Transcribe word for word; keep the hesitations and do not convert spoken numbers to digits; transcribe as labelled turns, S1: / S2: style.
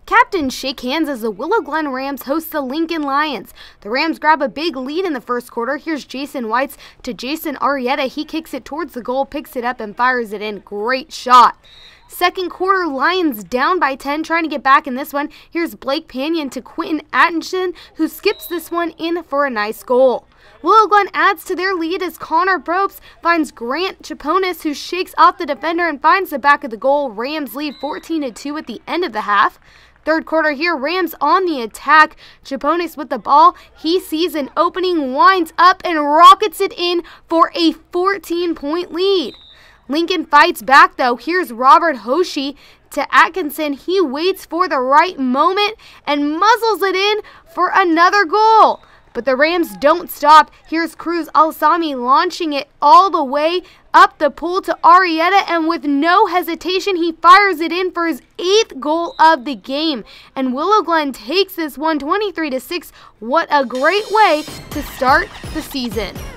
S1: Captains shake hands as the Willow Glen Rams host the Lincoln Lions. The Rams grab a big lead in the first quarter. Here's Jason Whites to Jason Arrieta. He kicks it towards the goal, picks it up, and fires it in. Great shot. Second quarter, Lions down by ten, trying to get back in this one. Here's Blake Panion to Quentin Atkinson, who skips this one in for a nice goal. Willow Glen adds to their lead as Connor Bropes finds Grant Chaponis, who shakes off the defender and finds the back of the goal. Rams lead fourteen to two at the end of the half. Third quarter here, Rams on the attack. Chaponis with the ball. He sees an opening, winds up, and rockets it in for a fourteen-point lead. Lincoln fights back, though. Here's Robert Hoshi to Atkinson. He waits for the right moment and muzzles it in for another goal. But the Rams don't stop. Here's Cruz Alsami launching it all the way up the pool to Arrieta, and with no hesitation, he fires it in for his eighth goal of the game. And Willow Glen takes this one twenty-three to six. What a great way to start the season.